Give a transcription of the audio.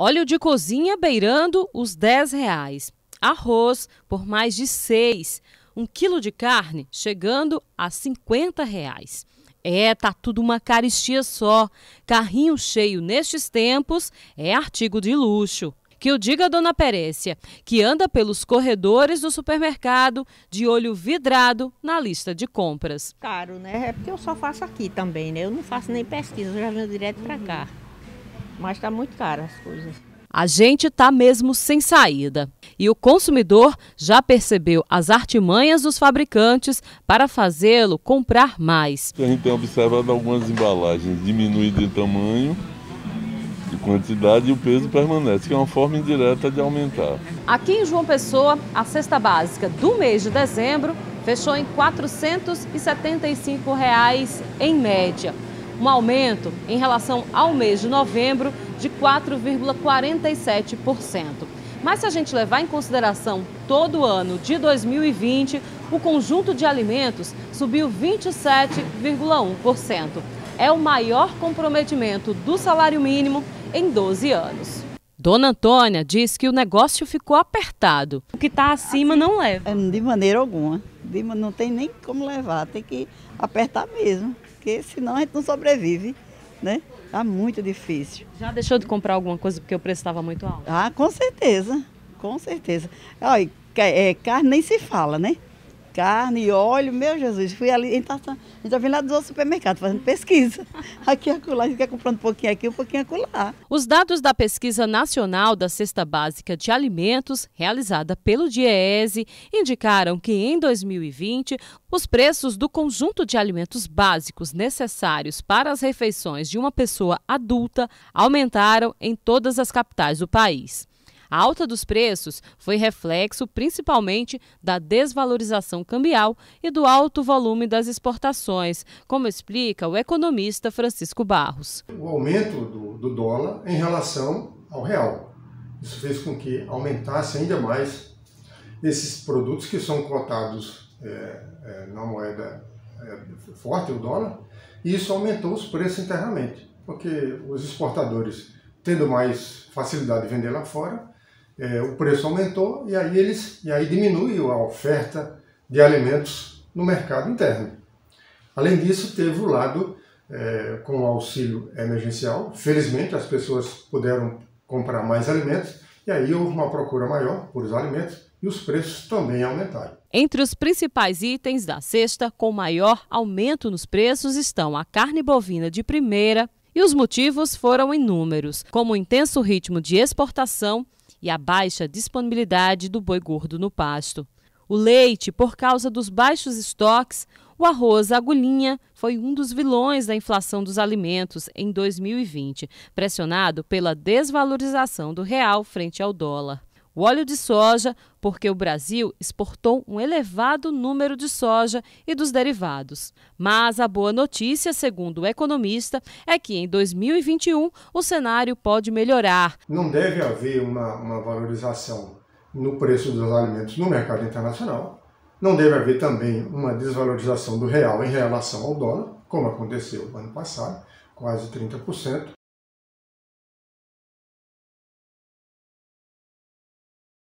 Óleo de cozinha beirando os R$ 10. Arroz por mais de 6. 1 quilo de carne chegando a R$ 50. Tá tudo uma carestia só. Carrinho cheio nestes tempos é artigo de luxo. Que o diga a dona Perécia, que anda pelos corredores do supermercado de olho vidrado na lista de compras. Caro, né? É porque eu só faço aqui também, né? Eu não faço nem pesquisa, eu já venho direto para cá. Mas tá muito caro as coisas. A gente tá mesmo sem saída. E o consumidor já percebeu as artimanhas dos fabricantes para fazê-lo comprar mais. A gente tem observado algumas embalagens diminuir de tamanho, de quantidade, e o peso permanece, que é uma forma indireta de aumentar. Aqui em João Pessoa, a cesta básica do mês de dezembro fechou em R$ 475 em média. Um aumento em relação ao mês de novembro de 4,47%. Mas se a gente levar em consideração todo o ano de 2020, o conjunto de alimentos subiu 27,1%. É o maior comprometimento do salário mínimo em 12 anos. Dona Antônia diz que o negócio ficou apertado. O que está acima não leva. De maneira alguma. Não tem nem como levar, tem que apertar mesmo, porque senão a gente não sobrevive, né? Tá muito difícil. Já deixou de comprar alguma coisa porque o preço estava muito alto? Ah, com certeza, com certeza. Olha, carne nem se fala, né? Carne, óleo, meu Jesus, fui ali, a gente tá vindo lá do outro supermercado fazendo pesquisa. Aqui e acolá, a gente quer comprando um pouquinho aqui, um pouquinho acolá. Os dados da Pesquisa Nacional da Cesta Básica de Alimentos, realizada pelo DIEESE, indicaram que em 2020, os preços do conjunto de alimentos básicos necessários para as refeições de uma pessoa adulta aumentaram em todas as capitais do país. A alta dos preços foi reflexo principalmente da desvalorização cambial e do alto volume das exportações, como explica o economista Francisco Barros. O aumento do dólar em relação ao real. Isso fez com que aumentasse ainda mais esses produtos que são cotados na moeda forte, o dólar, e isso aumentou os preços internamente, porque os exportadores, tendo mais facilidade de vender lá fora, o preço aumentou e aí diminui a oferta de alimentos no mercado interno. Além disso, teve o lado com o auxílio emergencial. Felizmente, as pessoas puderam comprar mais alimentos e aí houve uma procura maior por os alimentos e os preços também aumentaram. Entre os principais itens da cesta com maior aumento nos preços estão a carne bovina de primeira, e os motivos foram inúmeros, como o intenso ritmo de exportação e a baixa disponibilidade do boi gordo no pasto. O leite, por causa dos baixos estoques, o arroz agulhinha foi um dos vilões da inflação dos alimentos em 2020, pressionado pela desvalorização do real frente ao dólar. O óleo de soja, porque o Brasil exportou um elevado número de soja e dos derivados. Mas a boa notícia, segundo o economista, é que em 2021 o cenário pode melhorar. Não deve haver uma valorização no preço dos alimentos no mercado internacional. Não deve haver também uma desvalorização do real em relação ao dólar, como aconteceu no ano passado, quase 30%.